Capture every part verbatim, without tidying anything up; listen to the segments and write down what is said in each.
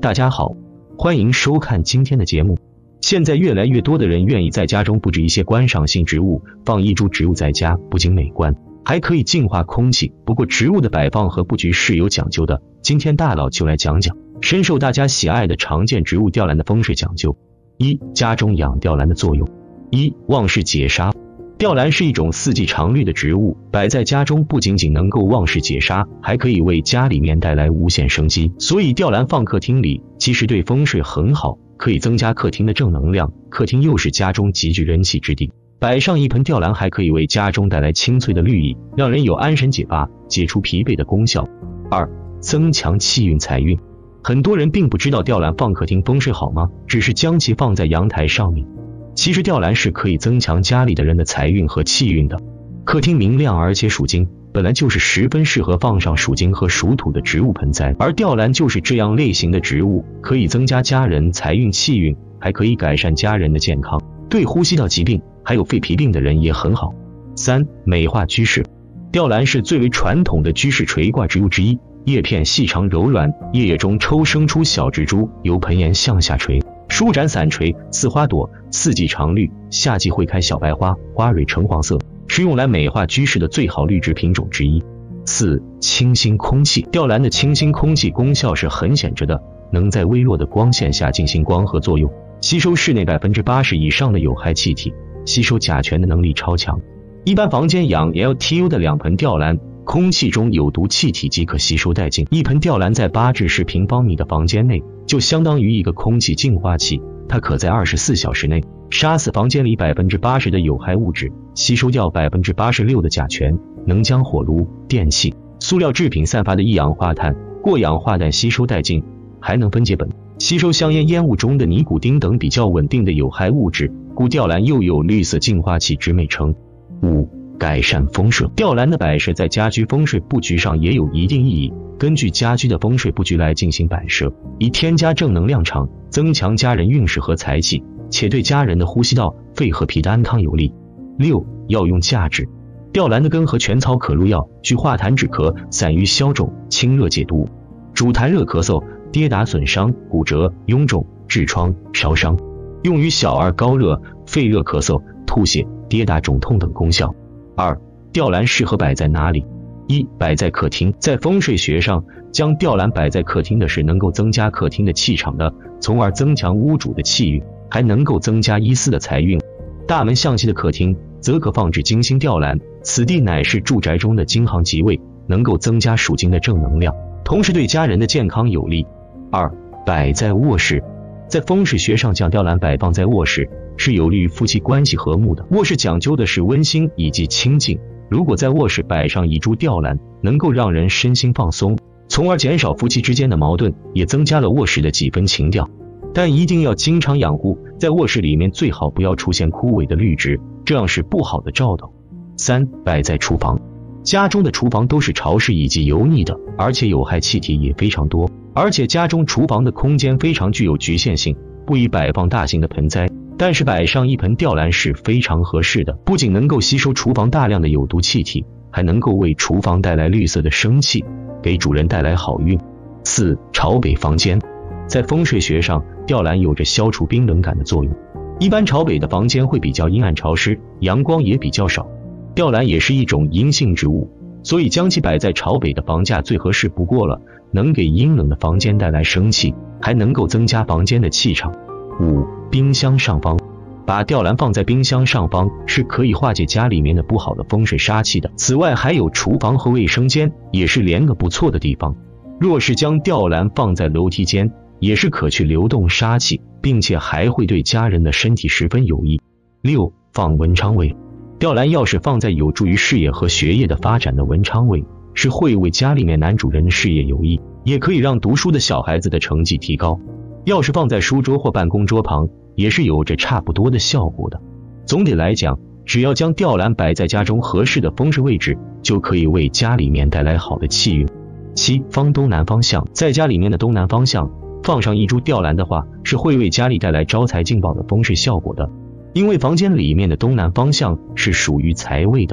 大家好，欢迎收看今天的节目。现在越来越多的人愿意在家中布置一些观赏性植物，放一株植物在家，不仅美观，还可以净化空气。不过植物的摆放和布局是有讲究的，今天大佬就来讲讲深受大家喜爱的常见植物吊兰的风水讲究。一、家中养吊兰的作用。一、旺事解杀。吊兰是一种四季常绿的植物，摆在家中不仅仅能够旺事解杀，还可以为家里面带来无限生机。所以吊兰放客厅里，其实对风水很好，可以增加客厅的正能量。客厅又是家中极具人气之地，摆上一盆吊兰还可以为家中带来清脆的绿意，让人有安神解乏、解除疲惫的功效。二、增强气运财运。很多人并不知道吊兰放客厅风水好吗？只是将其放在阳台上面。其实吊兰是可以增强家里的人的财运和气运的。客厅明亮而且属金，本来就是十分适合放上属金和属土的植物盆栽，而吊兰就是这样类型的植物，可以增加家人财运气运，还可以改善家人的健康，对呼吸道疾病还有肺脾病的人也很好。三、美化居室。吊兰是最为传统的居室垂挂植物之一，叶片细长柔软，叶叶中抽生出小蜘蛛，由盆沿向下垂，舒展散垂，似花朵，四季常绿，夏季会开小白花，花蕊橙黄色，是用来美化居室的最好绿植品种之一。四、清新空气。吊兰的清新空气功效是很显著的，能在微弱的光线下进行光合作用，吸收室内 百分之八十 以上的有害气体，吸收甲醛的能力超强。一般房间养 L T U 的两盆吊兰，空气中有毒气体即可吸收殆尽。一盆吊兰在八至十平方米的房间内，就相当于一个空气净化器，它可在二十四小时内杀死房间里 百分之八十 的有害物质，吸收掉 百分之八十六 的甲醛，能将火炉、电器、塑料制品散发的一氧化碳、过氧化氮吸收殆尽，还能分解苯，吸收香烟烟雾中的尼古丁等比较稳定的有害物质，故吊兰又有绿色净化器之美称。五、改善风水。吊兰的摆设在家居风水布局上也有一定意义，根据家居的风水布局来进行摆设，以添加正能量场，增强家人运势和财气，且对家人的呼吸道、肺和脾的安康有利。六、药用价值。吊兰的根和全草可入药，具化痰止咳、散瘀消肿、清热解毒，主痰热咳嗽、跌打损伤、骨折、臃肿、痔疮、烧伤，用于小儿高热、肺热咳嗽、吐血、跌打肿痛等功效。二、吊兰适合摆在哪里？一、摆在客厅。在风水学上，将吊兰摆在客厅的是能够增加客厅的气场的，从而增强屋主的气运，还能够增加一丝的财运。大门向西的客厅则可放置金星吊兰，此地乃是住宅中的金行吉位，能够增加属金的正能量，同时对家人的健康有利。二、摆在卧室。在风水学上，将吊兰摆放在卧室是有利于夫妻关系和睦的。卧室讲究的是温馨以及清静，如果在卧室摆上一株吊兰，能够让人身心放松，从而减少夫妻之间的矛盾，也增加了卧室的几分情调。但一定要经常养护，在卧室里面最好不要出现枯萎的绿植，这样是不好的兆头。三、摆在厨房。家中的厨房都是潮湿以及油腻的，而且有害气体也非常多，而且家中厨房的空间非常具有局限性，不宜摆放大型的盆栽，但是摆上一盆吊兰是非常合适的，不仅能够吸收厨房大量的有毒气体，还能够为厨房带来绿色的生气，给主人带来好运。四、朝北房间。在风水学上，吊兰有着消除冰冷感的作用，一般朝北的房间会比较阴暗潮湿，阳光也比较少。吊兰也是一种阴性植物，所以将其摆在朝北的房架最合适不过了，能给阴冷的房间带来生气，还能够增加房间的气场。五、冰箱上方。把吊兰放在冰箱上方是可以化解家里面的不好的风水杀气的。此外还有厨房和卫生间，也是连个不错的地方。若是将吊兰放在楼梯间，也是可去流动杀气，并且还会对家人的身体十分有益。六、放文昌位。吊兰要是放在有助于事业和学业的发展的文昌位，是会为家里面男主人的事业有益，也可以让读书的小孩子的成绩提高。要是放在书桌或办公桌旁，也是有着差不多的效果的。总体来讲，只要将吊兰摆在家中合适的风水位置，就可以为家里面带来好的气运。七、方东南方向。在家里面的东南方向放上一株吊兰的话，是会为家里带来招财进宝的风水效果的。因为房间里面的东南方向是属于财位的，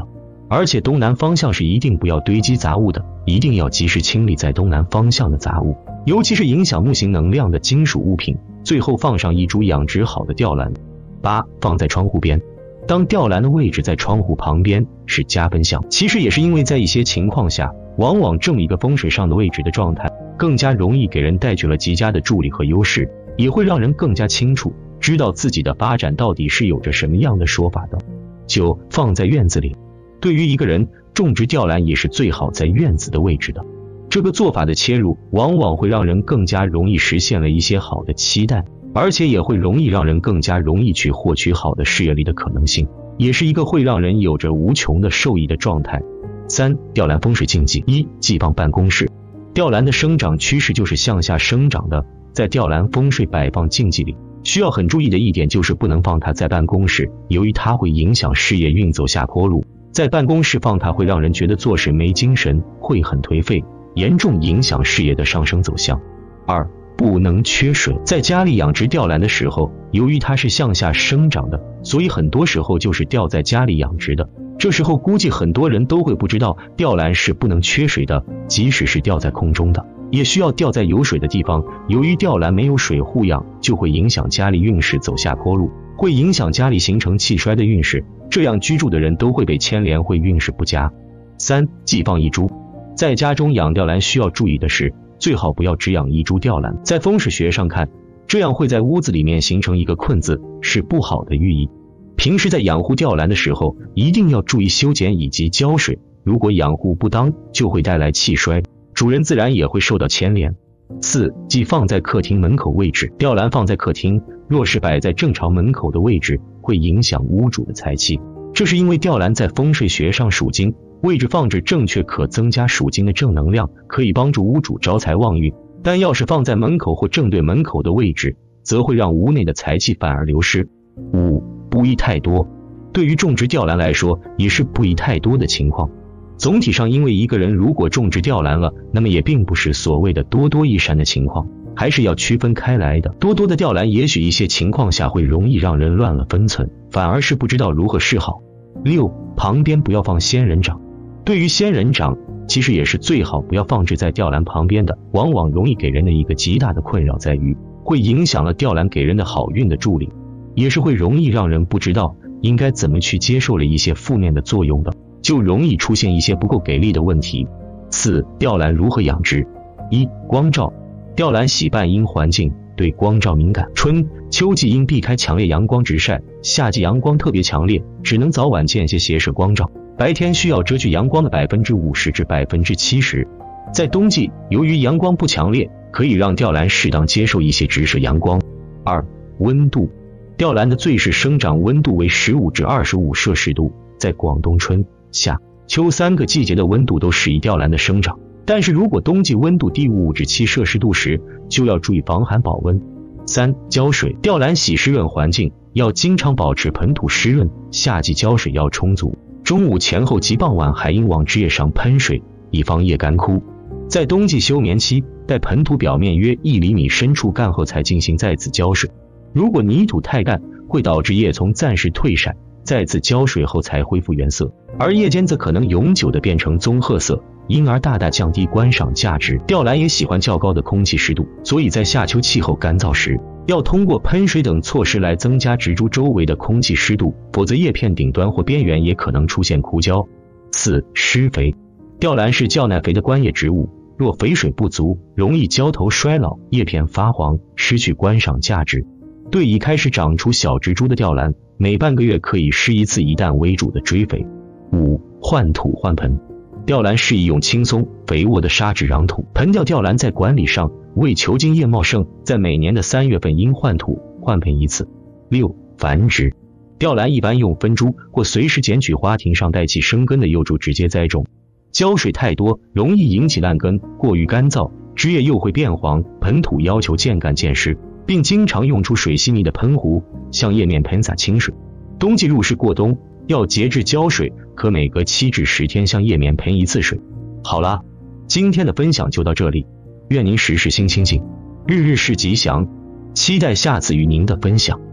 而且东南方向是一定不要堆积杂物的，一定要及时清理在东南方向的杂物，尤其是影响木型能量的金属物品。最后放上一株养殖好的吊兰。八、放在窗户边。当吊兰的位置在窗户旁边是加分项，其实也是因为在一些情况下，往往这么一个风水上的位置的状态，更加容易给人带去了极佳的助力和优势，也会让人更加清楚知道自己的发展到底是有着什么样的说法的。九、放在院子里。对于一个人，种植吊兰也是最好在院子的位置的。这个做法的切入，往往会让人更加容易实现了一些好的期待，而且也会容易让人更加容易去获取好的事业力的可能性，也是一个会让人有着无穷的受益的状态。三、吊兰风水禁忌。一、忌放办公室。吊兰的生长趋势就是向下生长的，在吊兰风水摆放禁忌里，需要很注意的一点就是不能放它在办公室，由于它会影响事业运走下坡路。在办公室放它会让人觉得做事没精神，会很颓废，严重影响事业的上升走向。二、不能缺水。在家里养殖吊兰的时候，由于它是向下生长的，所以很多时候就是吊在家里养殖的。这时候估计很多人都会不知道，吊兰是不能缺水的，即使是吊在空中的，也需要吊在有水的地方。由于吊兰没有水护养，就会影响家里运势走下坡路，会影响家里形成气衰的运势，这样居住的人都会被牵连，会运势不佳。三、忌放一株。在家中养吊兰需要注意的是，最好不要只养一株吊兰。在风水学上看，这样会在屋子里面形成一个困字，是不好的寓意。平时在养护吊兰的时候，一定要注意修剪以及浇水，如果养护不当，就会带来气衰，主人自然也会受到牵连。四、忌放在客厅门口位置。吊兰放在客厅，若是摆在正朝门口的位置，会影响屋主的财气。这是因为吊兰在风水学上属金，位置放置正确可增加属金的正能量，可以帮助屋主招财旺运。但要是放在门口或正对门口的位置，则会让屋内的财气反而流失。五、不宜太多。对于种植吊兰来说，也是不宜太多的情况。总体上，因为一个人如果种植吊兰了，那么也并不是所谓的多多益善的情况，还是要区分开来的。多多的吊兰也许一些情况下会容易让人乱了分寸，反而是不知道如何是好。六、旁边不要放仙人掌。对于仙人掌，其实也是最好不要放置在吊兰旁边的，往往容易给人的一个极大的困扰在于，会影响了吊兰给人的好运的助力，也是会容易让人不知道应该怎么去接受了一些负面的作用的，就容易出现一些不够给力的问题。四、吊兰如何养殖。一、光照。吊兰喜半阴环境，对光照敏感。春秋季应避开强烈阳光直晒，夏季阳光特别强烈，只能早晚间歇斜射光照，白天需要遮去阳光的 百分之五十 至 百分之七十。 在冬季，由于阳光不强烈，可以让吊兰适当接受一些直射阳光。二、温度。吊兰的最适生长温度为十五至二十五摄氏度，在广东春、夏、秋三个季节的温度都适宜吊兰的生长，但是如果冬季温度低于五至七摄氏度时，就要注意防寒保温。三、浇水。吊兰喜湿润环境，要经常保持盆土湿润，夏季浇水要充足，中午前后及傍晚还应往枝叶上喷水，以防叶干枯。在冬季休眠期，待盆土表面约一厘米深处干后才进行再次浇水。如果泥土太干，会导致叶丛暂时退晒，再次浇水后才恢复原色，而叶尖则可能永久的变成棕褐色，因而大大降低观赏价值。吊兰也喜欢较高的空气湿度，所以在夏秋气候干燥时，要通过喷水等措施来增加植株周围的空气湿度，否则叶片顶端或边缘也可能出现枯焦。四、施肥。吊兰是较耐肥的观叶植物，若肥水不足，容易浇头衰老，叶片发黄，失去观赏价值。对已开始长出小植株的吊兰，每半个月可以施一次以氮为主的追肥。五、换土换盆。吊兰适宜用轻松肥沃的沙质壤土。盆吊吊兰在管理上，为求茎叶茂盛，在每年的三月份应换土换盆一次。六、繁殖。吊兰一般用分株或随时捡取花亭上带气生根的幼株直接栽种。浇水太多容易引起烂根，过于干燥枝叶又会变黄，盆土要求渐干渐湿，并经常用出水细密的喷壶向叶面喷洒清水。冬季入室过冬要节制浇水，可每隔七至十天向叶面喷一次水。好啦，今天的分享就到这里，愿您时时心清静，日日是吉祥，期待下次与您的分享。